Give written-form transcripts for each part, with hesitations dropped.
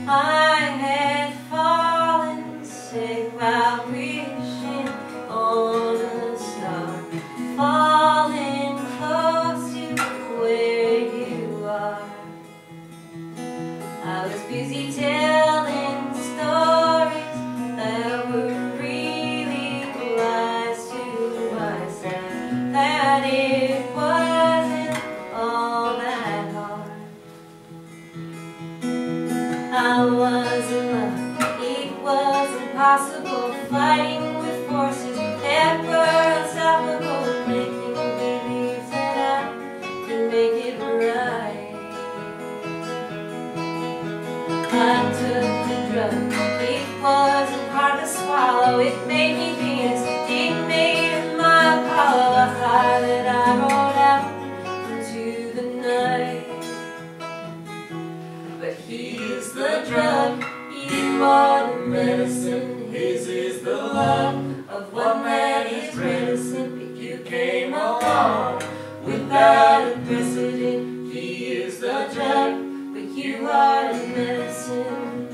I had fallen sick while wishing on a star, falling close to where you are. I was busy telling stories that were really lies to myself, that it wasn't all that hard. I was in love, it was impossible, fighting with forces that were unstoppable, making believe that I can make it right. I took the drug, it wasn't hard to swallow, it made me dance, it made my Apollo, a high that I rode out into the night. But he is the drug, you are the medicine, his is the love of one that is reticent. But you came along without a precedent. He is the drug, but you are the medicine.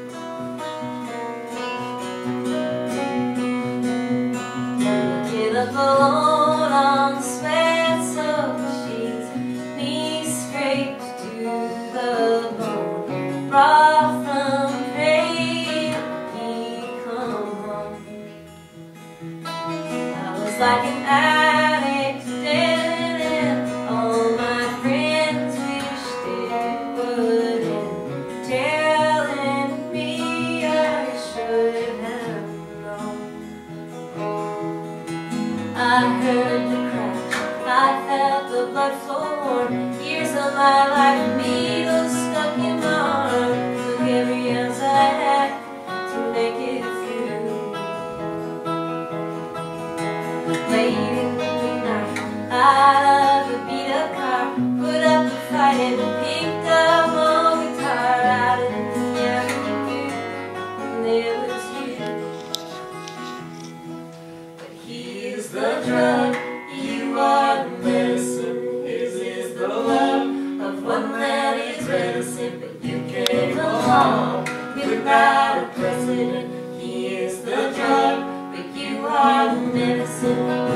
Waking up alone on sweat-soaked sheets, knees scraped to the bone, brought from pain, he come home. I was like an addict dead end, all my friends wished it wouldn't, telling me I should have known. I heard the crash, I felt the blood flow warm, years of my life, needles stuck in my arm, took every ounce I had to make it through. Late in the night, out of a beat-up car, put up a fight and picked up my guitar out in the avenue, and there was you. But he is the drug, you are the medicine, his is the love of one that is reticent. But you came along without a precedent. He is the drug, but you are the medicine.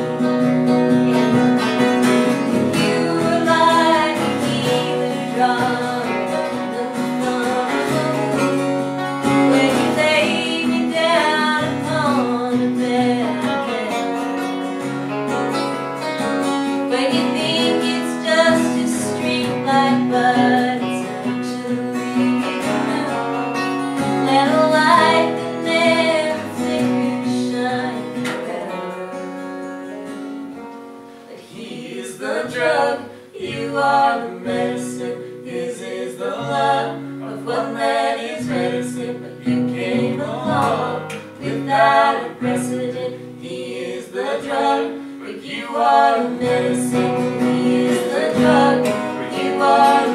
You were like a healer drug, when you lay me down upon a bed. When you think it's just a street light, but it's actually you. Let a light that never flickers shine forever. But he is the drug, you are the medicine, his is the love of one that is reticent. But you came along without a precedent. He is the drug, but you are the medicine. He is the drug, you are